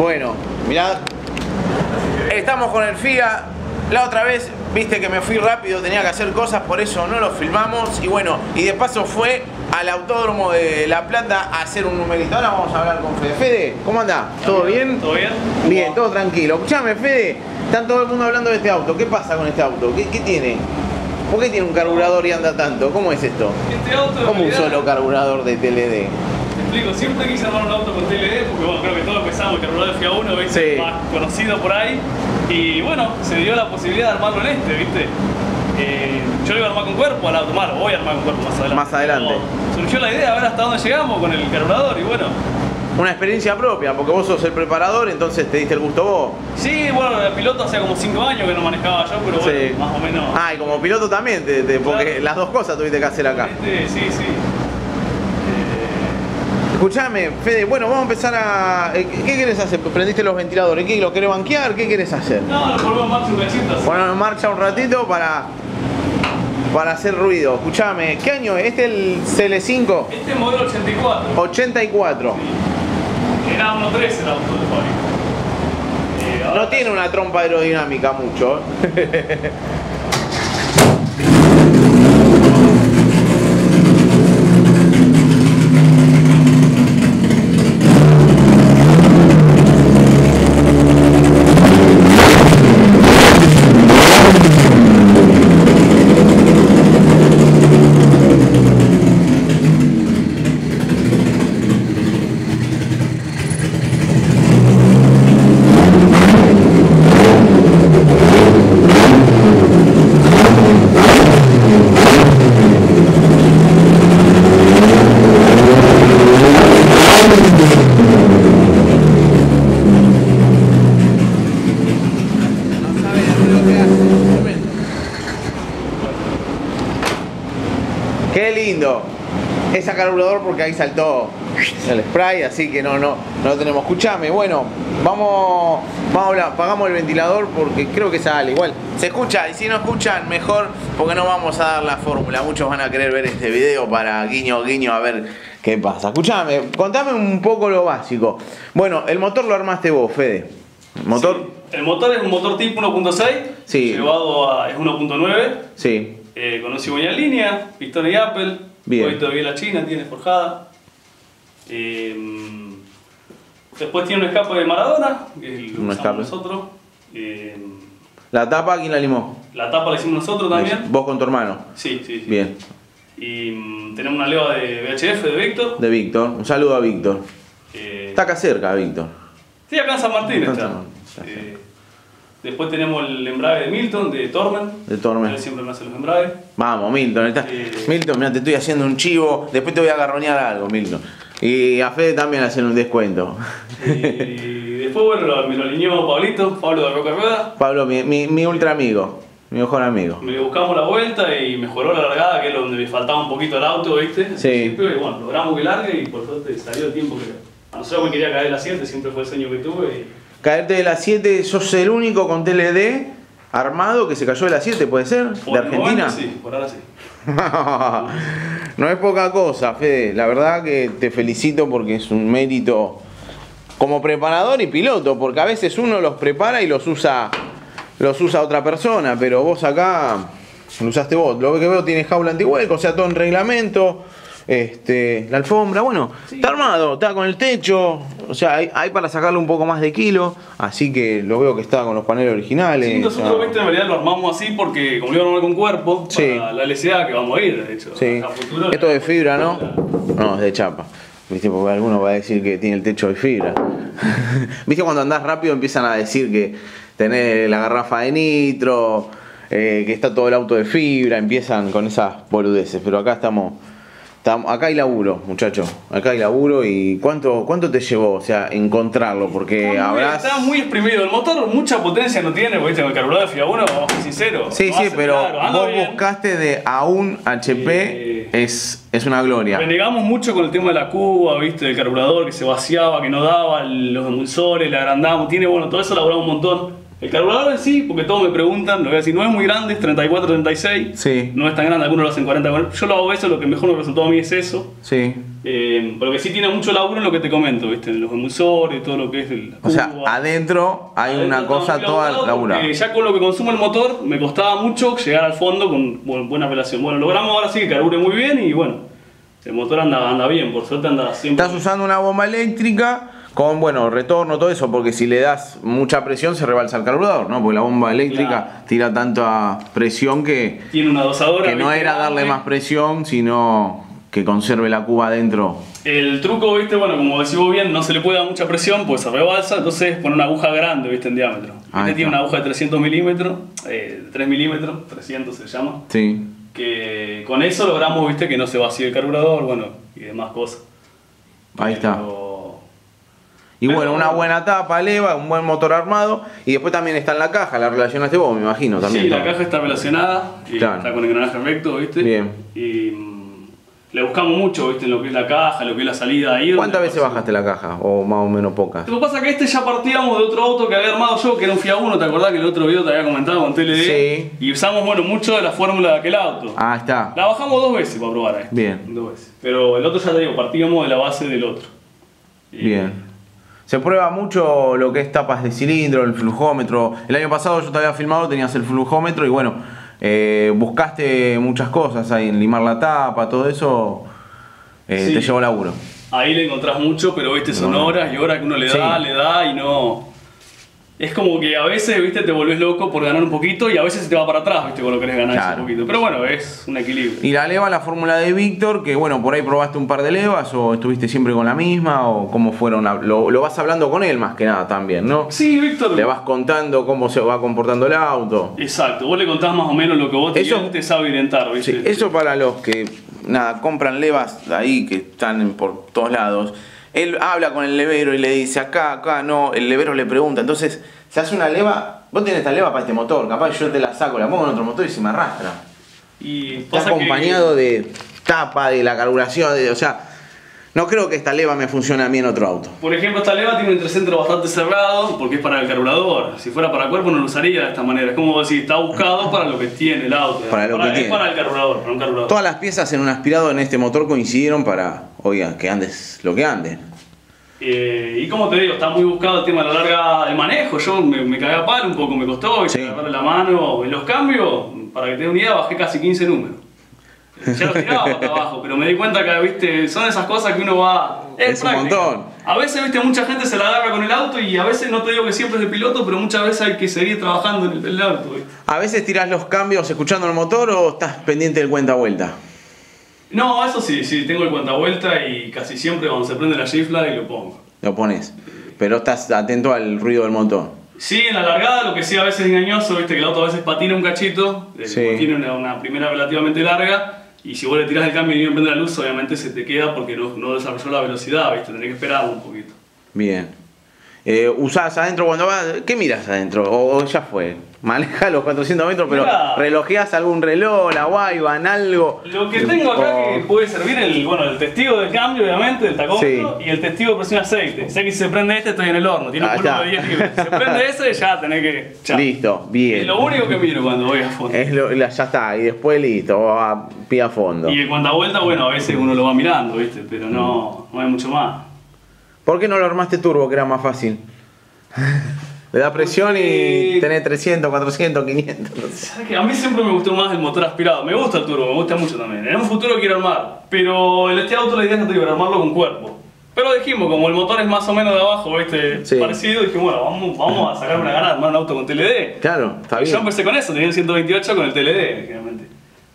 Bueno, mirá, estamos con el FIA. La otra vez, viste que me fui rápido, tenía que hacer cosas, por eso no lo filmamos. Y bueno, y de paso fue al Autódromo de La Plata a hacer un numerito. Ahora vamos a hablar con Fede. Fede, ¿cómo andás? ¿Todo bien? ¿Todo bien? Bien, todo tranquilo. Escuchame, Fede, está todo el mundo hablando de este auto. ¿Qué pasa con este auto? ¿Qué tiene? ¿Por qué tiene un carburador y anda tanto? ¿Cómo es esto? Este auto, ¿Cómo un solo carburador de TLD? Te explico, siempre quise armar un auto con TLD porque bueno, creo que todos empezamos el carburador de FIA 1, ¿viste? Sí. Más conocido por ahí. Y bueno, se dio la posibilidad de armarlo en este, ¿viste? Yo lo iba a armar con cuerpo al auto, lo voy a armar con cuerpo más adelante. Más adelante. Pero surgió la idea a ver hasta dónde llegamos con el carburador y bueno. Una experiencia propia, porque vos sos el preparador, entonces te diste el gusto vos. Sí, bueno, el piloto hace como 5 años que no manejaba yo, pero bueno, Sí. más o menos. Ah, y como piloto también, porque Claro. las dos cosas tuviste que hacer acá. Sí. Escuchame, Fede, bueno, vamos a empezar a... ¿Qué querés hacer? ¿Prendiste los ventiladores? ¿Qué, lo querés banquear? ¿Qué querés hacer? No, lo ponemos en marcha un cachito. Ponerlo en marcha un ratito para hacer ruido. Escuchame, ¿qué año es? ¿Este es el CL5? Este es modelo 84. 84. Era 1.3 el auto de fábrica. No tiene una trompa aerodinámica mucho. Qué lindo. Es a carburador porque ahí saltó el spray, así que no lo tenemos. Escuchame, bueno, vamos a hablar, apagamos el ventilador porque creo que sale. Igual se escucha, y si no escuchan, mejor, porque no vamos a dar la fórmula. Muchos van a querer ver este video para guiño guiño a ver qué pasa. Escuchame, contame un poco lo básico. Bueno, el motor lo armaste vos, Fede. ¿Motor? Sí. El motor es un motor tipo 1.6, Sí. llevado a es 1.9, Sí. con un cigüeña en línea, pistón y Apple, Bien. un poquito de biela china, tiene forjada. Después tiene un escape de Maradona, que es lo Un que escape. usamos nosotros. ¿La tapa quién la limó? La tapa la hicimos nosotros también. Vos con tu hermano. Sí. Bien. Y tenemos una leva de VHF de Víctor. De Víctor. Un saludo a Víctor. Está acá cerca, Víctor. Sí, acá en San Martín Está en está. San Martín. Después tenemos el embrague de Milton, de Tormen. De Tormen. Él siempre me hace los embragues. Vamos, Milton. Milton, mira, te estoy haciendo un chivo. Después te voy a agarronear algo, Milton. Y a Fede también hacen un descuento. Y después, bueno, me lo alineó Pablo de Roca Rueda. Pablo, mi ultra amigo. Mi mejor amigo. Me buscamos la vuelta y mejoró la largada, que es donde me faltaba un poquito el auto, ¿viste? Al Sí. principio, y bueno, logramos que largue y por suerte salió el tiempo que... A nosotros me quería caer la 7, siempre fue el sueño que tuve. Y... Caerte de la 7, sos el único con TLD armado que se cayó de la 7, ¿puede ser? por ¿De el Argentina? momento, sí, por ahora sí. No es poca cosa, Fede. La verdad que te felicito porque es un mérito como preparador y piloto, porque a veces uno los prepara y los usa otra persona, pero vos acá lo usaste vos. Lo que veo tiene jaula antihueco, o sea, todo en reglamento. La alfombra, bueno, Sí. está armado, está con el techo, o sea, hay para sacarle un poco más de kilo, así que lo veo que está con los paneles originales. Sí, nosotros, viste, en realidad lo armamos así porque como lo iba a armar con cuerpo, Sí. para la LCA que vamos a ir, de hecho. Sí. A futuro, Esto es de fibra, ¿no? No, es de chapa. ¿Viste? Porque alguno va a decir que tiene el techo de fibra. ¿Viste? Cuando andás rápido empiezan a decir que tenés la garrafa de nitro, que está todo el auto de fibra, empiezan con esas boludeces. Pero acá acá hay laburo, muchachos. Acá hay laburo. ¿Y cuánto te llevó? O sea, encontrarlo, porque Está muy exprimido. El motor mucha potencia no tiene, porque con el carburador de FIA 1, vamos a ser sinceros. Sí, no sí, hace pero milagro, anda vos bien. buscaste de a un HP, es una gloria. Renegamos mucho con el tema de la cuba, viste, del carburador que se vaciaba, que no daba, los emulsores, le agrandamos, tiene, bueno, todo eso elaboramos un montón. El carburador en sí, porque todos me preguntan, lo voy a decir, no es muy grande, es 34-36, Sí. no es tan grande, algunos lo hacen 40, yo lo hago eso, lo que mejor me resultó a mí es eso. Sí. Pero que sí tiene mucho laburo en lo que te comento, ¿viste? En los emulsores, todo lo que es el... O sea, adentro hay una cosa toda laburada. Ya con lo que consume el motor me costaba mucho llegar al fondo con buena relación. Bueno, logramos ahora sí que carbure muy bien y bueno, el motor anda bien, por suerte anda siempre. Estás usando una bomba eléctrica con, bueno, retorno, todo eso, porque si le das mucha presión se rebalsa el carburador, ¿no? Porque la bomba eléctrica tira tanta presión que... Tiene una dosadora. Que no era darle más presión, sino que conserve la cuba adentro. El truco, viste, bueno, como decís vos bien, no se le puede dar mucha presión, pues se rebalsa, entonces pone una aguja grande, viste, en diámetro. Este tiene una aguja de 300 milímetros, 3 milímetros, 300 se llama. Sí. Que con eso logramos, viste, que no se vacíe el carburador, bueno, y demás cosas. Ahí está. Y bueno, una buena tapa, leva, un buen motor armado. Y después también está en la caja, la relacionaste vos, me imagino también. Sí, la caja está relacionada, y claro, está con engranaje recto, viste. Bien. Y le buscamos mucho, viste, en lo que es la caja, lo que es la salida ahí. ¿Cuántas veces bajaste la caja? O más o menos pocas. Lo que pasa es que ya partíamos de otro auto que había armado yo, que era un Fiat Uno, ¿te acordás que el otro video te había comentado con TLD? Sí. Y usamos, bueno, mucho de la fórmula de aquel auto. Ah, está. La bajamos 2 veces para probar a este. Bien. 2 veces. Pero el otro ya te digo, partíamos de la base del otro. Bien. Se prueba mucho lo que es tapas de cilindro, el flujómetro. El año pasado yo te había filmado, tenías el flujómetro y bueno, buscaste muchas cosas ahí, en limar la tapa, todo eso, sí, te llevó laburo. Ahí le encontrás mucho, pero viste, son horas y horas que uno le da y no... Es como que a veces, viste, te volvés loco por ganar un poquito y a veces se te va para atrás, viste, cuando querés ganar ese poquito. Pero bueno, es un equilibrio. Y la leva, la fórmula de Víctor, que bueno, por ahí probaste un par de levas o estuviste siempre con la misma o cómo fueron, lo vas hablando con él más que nada también, ¿no? Sí, Víctor. Le vas contando cómo se va comportando el auto. Exacto, vos le contás más o menos lo que vos te sabe orientar, viste. Sí, eso para los que, nada, compran levas de ahí que están por todos lados. Él habla con el levero y le dice acá, no, el levero le pregunta, entonces se hace una leva, vos tenés esta leva para este motor, capaz yo te la saco, la pongo en otro motor y se me arrastra. Y está acompañado de tapa, de la carburación, o sea, no creo que esta leva me funcione a mí en otro auto. Por ejemplo, esta leva tiene un entrecentro bastante cerrado porque es para el carburador. Si fuera para cuerpo no lo usaría de esta manera. Es como decir, está buscado para lo que tiene el auto. Para lo que tiene. Es para el carburador, para un carburador. Todas las piezas en un aspirado en este motor coincidieron para, oiga, que andes lo que ande. Y como te digo, está muy buscado el tema de la larga de manejo. Yo me cagué a palo un poco, me costó agarrarle la mano. En los cambios, para que te dé una idea, bajé casi 15 números. Ya los tiraba para abajo, pero me di cuenta que, viste, son esas cosas que uno va... Es un montón. A veces, viste, mucha gente se la agarra con el auto y a veces, no te digo que siempre es de piloto, pero muchas veces hay que seguir trabajando en el auto, ¿viste? ¿A veces tirás los cambios escuchando el motor o estás pendiente del cuenta-vuelta? No, eso sí, tengo el cuenta-vuelta y casi siempre cuando se prende la chifla y lo pongo. Lo pones, pero estás atento al ruido del motor. Sí, en la largada, lo que sí a veces es engañoso, viste, que el auto a veces patina un cachito, tiene una primera relativamente larga. Y si vos le tirás el cambio y no prende la luz, obviamente se te queda porque no desarrolló la velocidad, ¿viste? Tenés que esperar un poquito. Bien. ¿Usás adentro cuando vas? ¿Qué miras adentro? ¿O ya fue? Maneja los 400 metros, pero ¿relojeás algún reloj, la Wayban, algo? Lo que tengo acá que puede servir el testigo del cambio, obviamente, del tacómetro, y el testigo de presión de aceite. Sé que si se prende este, estoy en el horno. Tiene un polvo de 10 libras. Si se prende ese, ya tenés que... Ya. Listo, bien. Es lo único que miro cuando voy a fondo. Ya está, y después listo, va a pie a fondo. Y en cuanto a vuelta, bueno, a veces uno lo va mirando, ¿viste? Pero no hay mucho más. ¿Por qué no lo armaste turbo, que era más fácil? Le da presión y tenés 300, 400, 500. No sé. ¿Sabes qué? A mí siempre me gustó más el motor aspirado. Me gusta el turbo, me gusta mucho también. En un futuro quiero armar, pero en este auto la idea es que armarlo con cuerpo. Pero dijimos, como el motor es más o menos de abajo, ¿viste? Parecido, dijimos, bueno, vamos a sacar una gana de armar un auto con TLD. Claro, está bien. Yo empecé con eso, tenía el 128 con el TLD, generalmente.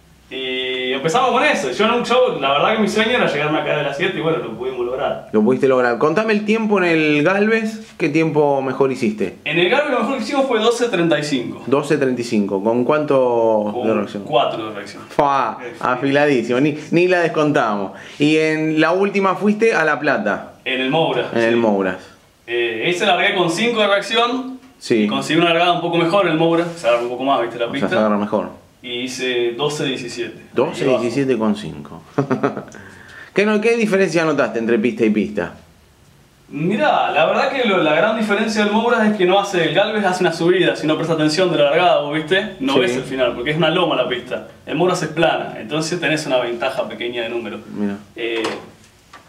Y empezamos con eso. La verdad que mi sueño era llegarme acá de las 7 y bueno, lo pudimos lograr. Lo pudiste lograr. Contame el tiempo en el Galvez. ¿Qué tiempo mejor hiciste? En el Galvez lo mejor que hicimos fue 12.35. 12.35. ¿Con cuánto de reacción? 4 de reacción. Afiladísimo. Ni la descontamos. Y en la última fuiste a La Plata. En el Mouras. En el Mouras. Ese largué con 5 de reacción. Sí. Y conseguí una largada un poco mejor en el Mouras. Se agarra un poco más, ¿viste? La pista. O sea, se agarra mejor. Y hice 12.17. 12.17 con 5. ¿Qué diferencia notaste entre pista y pista? Mirá, la verdad que la gran diferencia del Mouras es que el Galvez hace una subida, si no presta atención de la largada, ¿vos viste? No ves el final, porque es una loma la pista. El Mouras es plana, entonces tenés una ventaja pequeña de número.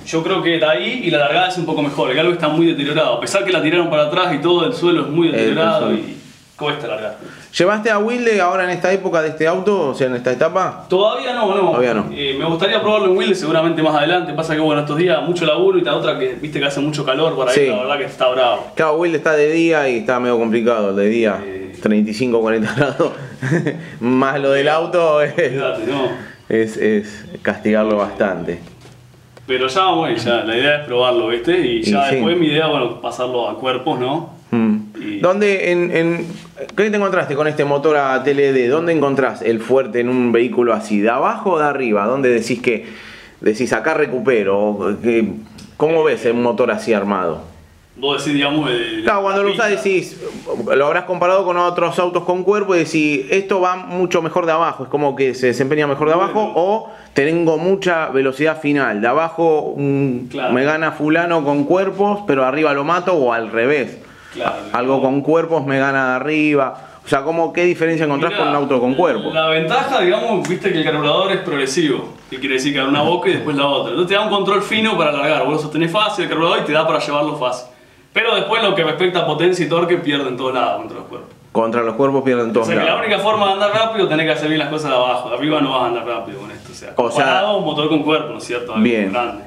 yo creo que está ahí y la largada es un poco mejor. El galgo está muy deteriorado. A pesar que la tiraron para atrás y todo, el suelo es muy deteriorado y cuesta largar. ¿Llevaste a Wilde ahora en esta época de este auto? O sea, en esta etapa. Todavía no. Todavía no. Me gustaría probarlo en Wilde seguramente más adelante. Pasa que bueno, estos días mucho laburo y la otra que viste que hace mucho calor por ahí, Sí. la verdad que está bravo. Claro, Wilde está de día y está medio complicado el de día. 35, 40 grados. Más lo del auto Fíjate, ¿no? es castigarlo bastante. Pero ya vamos a ir, ya. La idea es probarlo, ¿viste? Y ya sí. después mi idea, bueno, pasarlo a cuerpos, ¿no? Y- ¿Dónde, qué te encontraste con este motor a TLD? ¿Dónde encontrás el fuerte en un vehículo así? ¿De abajo o de arriba? ¿Dónde decís acá recupero? ¿Cómo ves un motor así armado? Vos decís, digamos, Claro, cuando lo usás decís, lo habrás comparado con otros autos con cuerpo y decís, esto va mucho mejor de abajo, es como que se desempeña mejor de abajo, o tengo mucha velocidad final, de abajo Claro. me gana fulano con cuerpos, pero arriba lo mato, o al revés, Claro, algo con cuerpos me gana de arriba. O sea, ¿qué diferencia encontrás Mirá, con un auto con cuerpo? La ventaja, digamos, viste que el carburador es progresivo, que quiere decir que da una boca y después la otra. Entonces te da un control fino para largar, vos lo sostenés fácil el carburador y te da para llevarlo fácil. Pero después lo que respecta a potencia y torque pierde en todos lados contra los cuerpos. Contra los cuerpos pierden O todos sea que la lados. única forma de andar rápido tenés que hacer bien las cosas de abajo. De arriba no vas a andar rápido con esto. O sea, comparado a un motor con cuerpo, ¿no es cierto? Algo Bien. grande.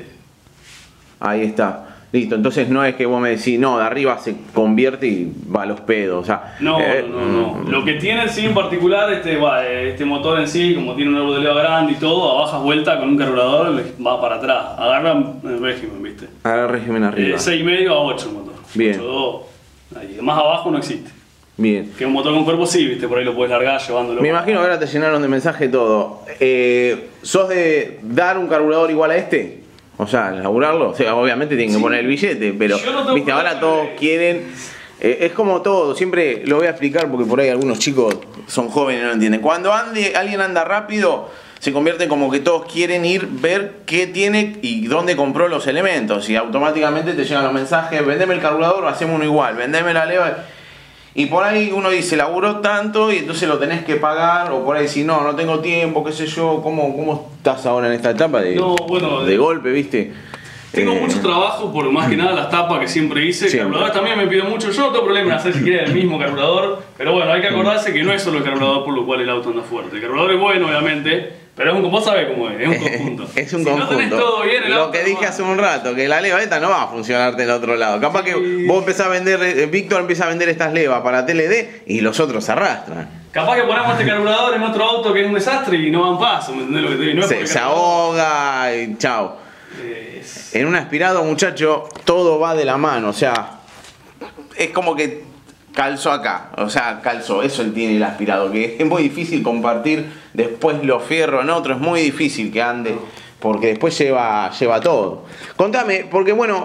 Ahí está. Listo, entonces no es que vos me decís, no, de arriba se convierte y va a los pedos. O sea, No. Lo que tiene sí en particular este motor en sí, como tiene un árbol de leva grande y todo, a bajas vueltas con un carburador va para atrás. Agarra el régimen, ¿viste? Haga el régimen arriba. 6,5 a 8 el motor. Bien. 8,2. Ahí. Más abajo no existe. Bien. Que un motor con cuerpo sí, ¿viste? Por ahí lo puedes largar llevándolo. Me imagino que ahora te llenaron de mensaje todo. ¿Sos de dar un carburador igual a este? O sea, laburarlo. O sea, obviamente tienen que Sí. poner el billete, pero Yo no tengo viste, ahora problema. todos quieren. Es como todo, siempre lo voy a explicar porque por ahí algunos chicos son jóvenes y no lo entienden. Cuando alguien anda rápido, se convierte como que todos quieren ir, ver qué tiene y dónde compró los elementos. Y automáticamente te llegan los mensajes, vendeme el carburador, hacemos uno igual, vendeme la leva. Y por ahí uno dice, laburó tanto y entonces lo tenés que pagar, o por ahí si no tengo tiempo, qué sé yo, ¿cómo estás ahora en esta etapa de golpe, viste? Tengo mucho trabajo por más que nada las tapas que siempre hice. Siempre. Carburadores también me pido mucho. Yo no tengo problema en hacer si quieren el mismo carburador. Pero bueno, hay que acordarse que no es solo el carburador por lo cual el auto anda fuerte. El carburador es bueno, obviamente, pero vos sabés cómo es un conjunto. Es un si conjunto. no tenés todo bien, el lo auto que no dije va. hace un rato, que la leva esta no va a funcionarte en el otro lado. Capaz que vos empezás a vender, Víctor empieza a vender estas levas para TLD y los otros se arrastran. Capaz que ponemos este carburador en otro auto que es un desastre y no van paso, ¿me entendés lo que te digo? No es porque Se el carburador- ahoga y chao. Es- En un aspirado, muchacho, todo va de la mano. O sea, es como que calzó acá. O sea, calzó. Eso tiene el aspirado. Que es muy difícil compartir después los fierros en otro. Es muy difícil que ande. Porque después lleva todo. Contame, porque bueno,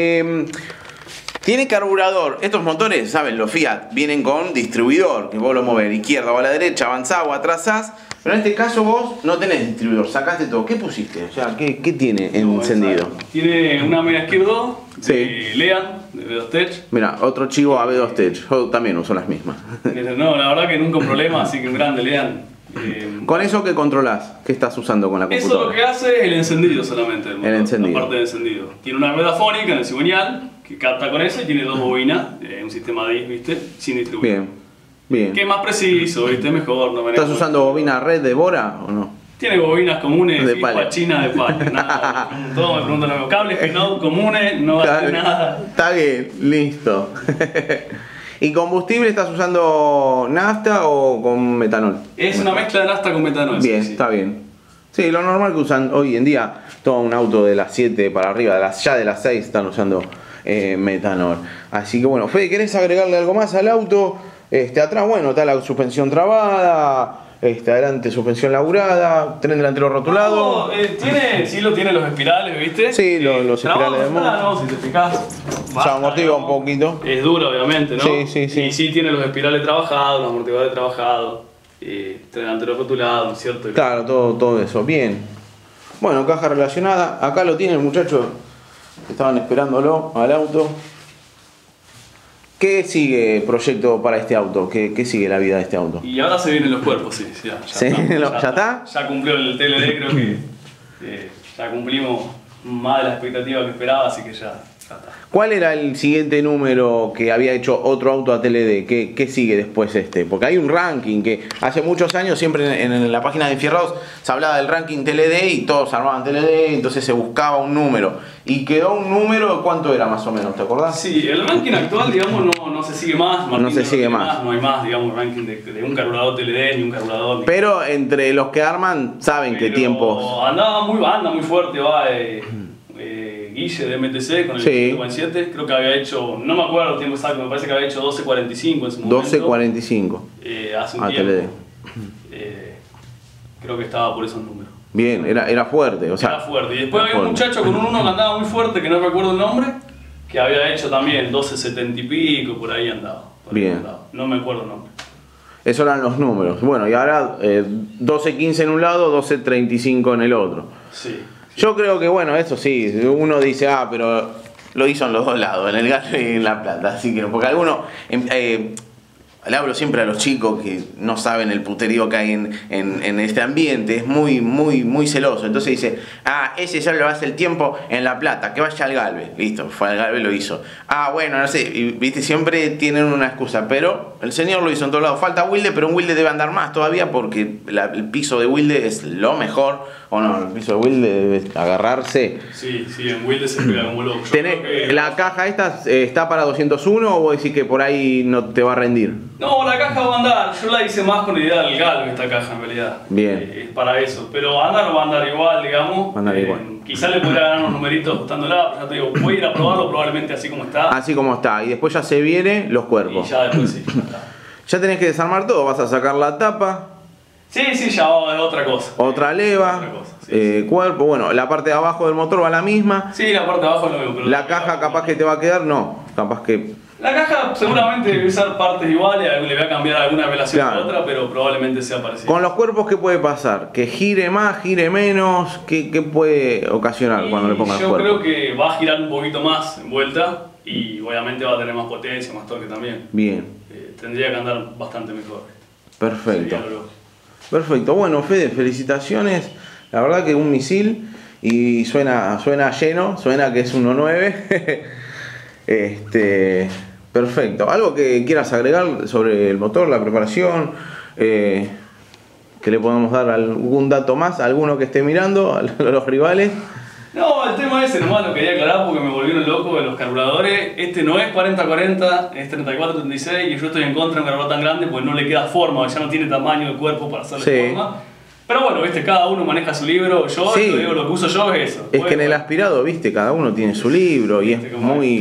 tiene carburador. Estos motores, ¿saben? Los Fiat vienen con distribuidor. Que vos lo movés a la izquierda o a la derecha, avanzás o atrasás. Pero en este caso vos no tenés distribuidor, sacaste todo. ¿Qué pusiste? O sea, ¿qué tiene no, encendido? exacto. Tiene una media izquierdo Sí. de Lean, de V2 Tech. Mira, otro chivo AB2 Tech. Yo también uso las mismas. No, la verdad que nunca un problema, así que un grande Lean. ¿Con eso qué controlás? ¿Qué estás usando con la Eso computadora? lo que hace es el encendido solamente del motor, El encendido. la parte de encendido. Tiene una rueda fónica en el cigüeñal que capta con eso y tiene dos bobinas, un sistema DIS, ¿viste? Sin distribuidor. Bien. Que es más preciso, ¿viste? Mejor. No ¿Estás usando bobina red de Bora o no? Tiene bobinas comunes, De FIFA palo. china de palo. Nada, todos me preguntan lo mismo. Cables que no comunes, no hace nada. Está bien, listo. ¿Y combustible estás usando nafta o con metanol? Es una mezcla de nafta con metanol. Bien, sí, sí. está bien. Sí, lo normal que usan hoy en día, todo un auto de las 7 para arriba, ya de las 6 están usando metanol. Así que bueno, Fede, ¿querés agregarle algo más al auto? Atrás, bueno, está la suspensión trabada, adelante suspensión laburada, tren delantero rotulado. No, tiene los espirales, ¿viste? Sí, los espirales de moto. No, si te fijas. Se amortigua un poquito. Es duro, obviamente, ¿no? Sí. Y sí tiene los espirales trabajados, los amortiguadores trabajados, tren delantero rotulado, ¿no es cierto? Claro, todo eso. Bien. Bueno, caja relacionada. Acá lo tiene el muchacho. Estaban esperándolo al auto. ¿Qué sigue proyecto para este auto? ¿Qué sigue la vida de este auto? Y ahora se vienen los cuerpos, sí. Ya ¿Sí? ¿Ya está? Ya cumplió el TLD, creo que ya cumplimos más de la expectativa que esperaba, así que ya está. ¿Cuál era el siguiente número que había hecho otro auto a TLD? ¿Qué sigue después este? Porque hay un ranking que hace muchos años siempre en la página de Enfierrados se hablaba del ranking TLD y todos armaban TLD, entonces se buscaba un número. Y quedó un número, ¿cuánto era más o menos? ¿Te acordás? Sí, el ranking actual, digamos, no se sigue más. No se sigue más. No hay más, digamos, ranking de un carburador TLD ni un carburador. Pero entre los que arman saben qué tiempos. Anda muy fuerte, va. Guille de MTC con el 147, creo que había hecho, no me acuerdo el tiempo exacto, me parece que había hecho 12.45 en su momento. 12.45. Hace un tiempo. Creo que estaba por esos números. Bien, era fuerte, o sea. Era fuerte. Y después había un muchacho con un 1 que andaba muy fuerte, que no recuerdo el nombre, que había hecho también 12.70 y pico, por ahí andaba. Bien. No me acuerdo el nombre. Esos eran los números. Bueno, y ahora 12.15 en un lado, 12.35 en el otro. Sí. Yo creo que, bueno, eso sí, uno dice, pero lo hizo en los dos lados, en el Galvez y en La Plata, así que, porque algunos, le hablo siempre a los chicos que no saben el puterío que hay en este ambiente, es muy celoso, entonces dice, ese ya lo hace el tiempo en La Plata, que vaya al Galvez, listo, fue al Galvez, lo hizo. Bueno, no sé, y, viste, siempre tienen una excusa, pero el señor lo hizo en todos lados, falta Wilde, pero un Wilde debe andar más todavía porque el piso de Wilde es lo mejor. ¿O no? El piso de Wilde debe agarrarse. Sí, en Wilde se pega como loco. ¿La caja esta está para 201 o vos decís que por ahí no te va a rendir? No, la caja va a andar. Yo la hice más con la idea del Galvez, esta caja en realidad. Bien. Es para eso. Pero andar va a andar igual, digamos. Quizás le podría ganar unos numeritos ajustándola, pero ya te digo, voy a ir a probarlo probablemente así como está. Así como está. Y después ya se viene los cuerpos. Y ya después sí, ya está. Ya tenés que desarmar todo. Vas a sacar la tapa. Sí, ya va, es otra cosa. Otra leva, cuerpo, bueno, la parte de abajo del motor va la misma. Sí, la parte de abajo es lo mismo. Pero la caja capaz que te va a quedar, no, capaz que... La caja seguramente debe usar partes iguales, le voy a cambiar alguna relación a otra, pero probablemente sea parecida. Con los cuerpos, ¿qué puede pasar? ¿Que gire más, gire menos? ¿Qué puede ocasionar cuando le pongas cuerpo? Yo creo que va a girar un poquito más en vuelta y obviamente va a tener más potencia, más torque también. Bien. Tendría que andar bastante mejor. Perfecto. Perfecto, bueno Fede, felicitaciones, la verdad que un misil y suena lleno, suena que es 1.9. Perfecto, ¿algo que quieras agregar sobre el motor, la preparación? Que le podamos dar algún dato más a alguno que esté mirando, a los rivales. No, el tema ese nomás lo quería aclarar porque me volvieron loco de los carburadores. Este no es 40-40, es 34-36 y yo estoy en contra de un carburador tan grande porque no le queda forma, ya no tiene tamaño de cuerpo para hacerle forma. Pero bueno, viste, cada uno maneja su libro, yo te digo, lo que uso yo es eso. Es que en el aspirado, viste, cada uno tiene su libro y es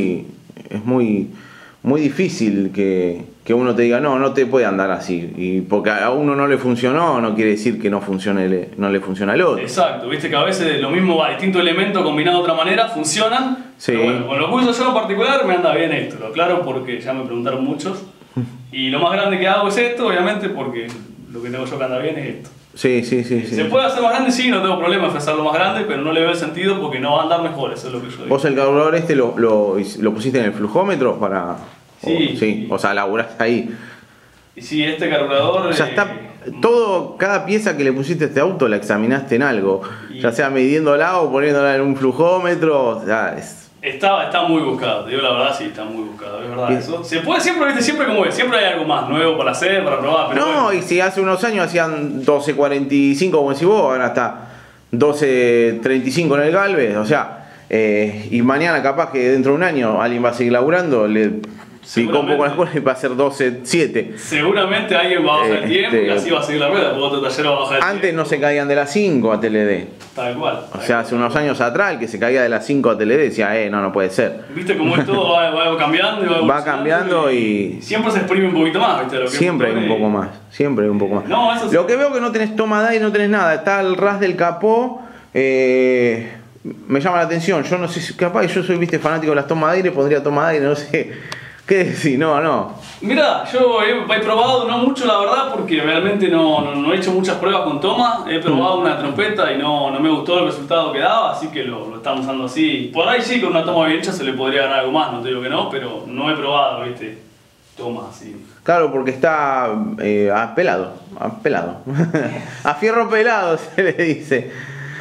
muy difícil que uno te diga, no te puede andar así. Y porque a uno no le funcionó, no quiere decir que no le funciona al otro. Exacto, viste que a veces lo mismo va, distintos elementos combinados de otra manera, funcionan. Sí. Pero bueno, con lo que uso yo en particular me anda bien esto, lo aclaro porque ya me preguntaron muchos. Y lo más grande que hago es esto, obviamente, porque lo que tengo yo que anda bien es esto. Sí. ¿Se puede hacer más grande? Sí, no tengo problema en hacerlo más grande, pero no le veo el sentido porque no va a andar mejor, eso es lo que yo digo. ¿Vos el carburador lo pusiste en el flujómetro para...? Sí. O sea, laburaste ahí. Sí, este carburador... Ya está, cada pieza que le pusiste a este auto la examinaste en algo. Ya sea midiéndola o poniéndola en un flujómetro, o sea, Está muy buscado, te digo la verdad, sí, está muy buscado, es verdad eso. Se puede siempre, viste, siempre como es, siempre hay algo más nuevo para hacer, para probar, pero no, bueno. Y si hace unos años hacían 12.45 como decís vos, ahora está 12.35 en el Galvez, o sea, y mañana capaz que dentro de un año alguien va a seguir laburando, picó un poco la escuela y va a ser 12.7. Seguramente alguien va a bajar el tiempo y así va a seguir la rueda, porque otro taller va a bajar el antes tiempo. No se caían de las 5 a TLD. Tal cual. O sea, hace unos años atrás el que se caía de las 5 a TLD decía, no puede ser. Viste cómo esto va cambiando y va cambiando y siempre se exprime un poquito más, ¿viste? Siempre hay un poco más, siempre hay un poco más. No, eso sí. Lo que veo que no tenés toma de aire, no tenés nada, está el ras del capó. Me llama la atención, yo no sé si capaz yo soy, viste, fanático de las tomas de aire, pondría toma de aire, no sé. ¿Qué decís? No. Mirá, yo he probado, no mucho la verdad, porque realmente no he hecho muchas pruebas con toma. He probado una trompeta y no me gustó el resultado que daba, así que lo estamos usando así. Por ahí sí, con una toma bien hecha se le podría ganar algo más, no te digo que no, pero no he probado, viste, toma así. Claro, porque está pelado. A fierro pelado se le dice.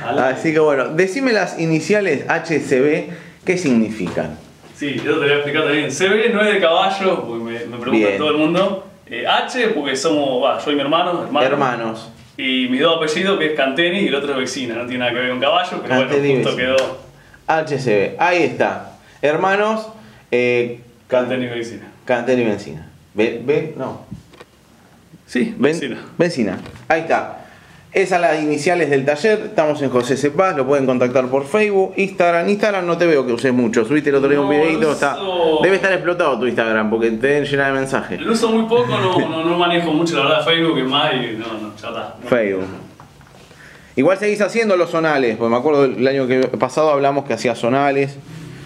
Así que bueno, decime las iniciales HCB, ¿qué significan? Sí, yo te voy a explicar también. CB no es de caballo, porque me pregunta todo el mundo. H, porque somos, yo y mi hermanos. Y mis dos apellidos, que es Canteni y el otro es Vecina. No tiene nada que ver con caballo, pero Canteni, bueno, justo quedó. HCB, ahí está. Hermanos, Canteni y Vecina. Canteni y Vecina. No. Sí, Vecina. Vecina, ahí está. Esas las iniciales del taller. Estamos en José Cepaz, lo pueden contactar por Facebook, Instagram no te veo que uses mucho. Subiste el otro día un videito, debe estar explotado tu Instagram porque te deben llenar de mensajes. Lo uso muy poco, no manejo mucho la verdad Facebook, es más y ya está. Facebook. Igual seguís haciendo los zonales, porque me acuerdo el año pasado hablamos que hacías zonales.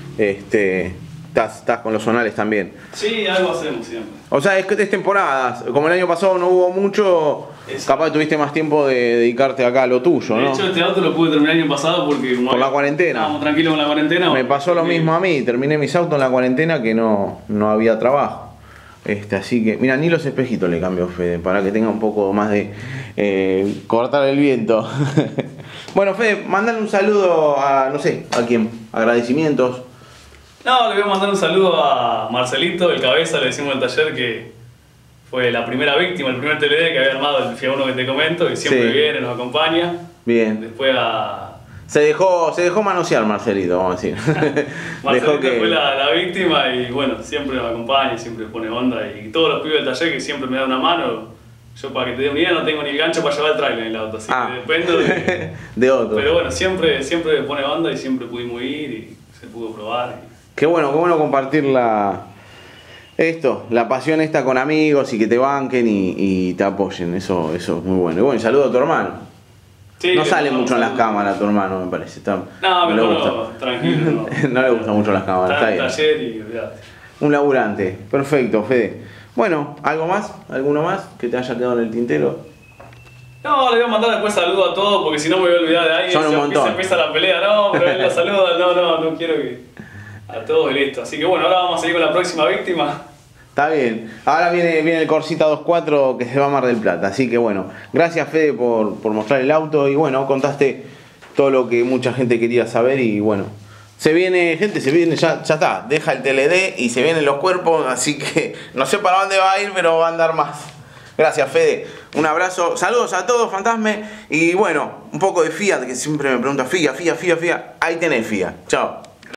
Estás con los zonales también. Sí, algo hacemos siempre. O sea, es temporadas. Como el año pasado no hubo mucho, capaz tuviste más tiempo de dedicarte acá a lo tuyo, ¿no? De hecho, este auto lo pude terminar el año pasado porque... Por la cuarentena. Estábamos tranquilos con la cuarentena. Me pasó lo mismo a mí. Terminé mis autos en la cuarentena que no había trabajo. Así que, mira, ni los espejitos le cambio, Fede, para que tenga un poco más de cortar el viento. Bueno, Fede, mandale un saludo a, no sé, ¿a quién? Agradecimientos. No, le voy a mandar un saludo a Marcelito, el cabeza, le decimos del taller, que fue la primera víctima, el primer TLD que había armado el FIA 1 que te comento, que siempre viene, nos acompaña. Bien. Después a... Se dejó manosear Marcelito, vamos a decir. Marcelito fue la víctima y bueno, siempre nos acompaña, siempre pone onda. Y todos los pibes del taller que siempre me dan una mano, yo para que te dé una idea no tengo ni el gancho para llevar el trailer en el auto, así que dependo de otro. Pero bueno, siempre pone onda y siempre pudimos ir y se pudo probar. Qué bueno compartir la pasión esta con amigos y que te banquen y te apoyen, eso es muy bueno. Y bueno, saludo a tu hermano. Sí, no sale mucho en las cámaras tu hermano, me parece. No le gusta. Tranquilo. No le gustan mucho las cámaras, está bien. Taller y olvidate. Un laburante, perfecto, Fede. Bueno, ¿algo más? ¿Alguno más que te haya quedado en el tintero? No, le voy a mandar después saludos a todos porque si no me voy a olvidar de alguien. Son un montón. Empieza la pelea, no, pero él la saluda, no quiero que... A todos y listo. Así que bueno, ahora vamos a seguir con la próxima víctima. Está bien. Ahora viene el Corsita 2.4 que se va a Mar del Plata. Así que bueno, gracias Fede por mostrar el auto y bueno, contaste todo lo que mucha gente quería saber y bueno. Se viene, ya está. Deja el TLD y se vienen los cuerpos, así que no sé para dónde va a ir, pero va a andar más. Gracias Fede. Un abrazo. Saludos a todos, Fantasme. Y bueno, un poco de Fiat, que siempre me pregunta FIA. Ahí tenés FIA. Chao.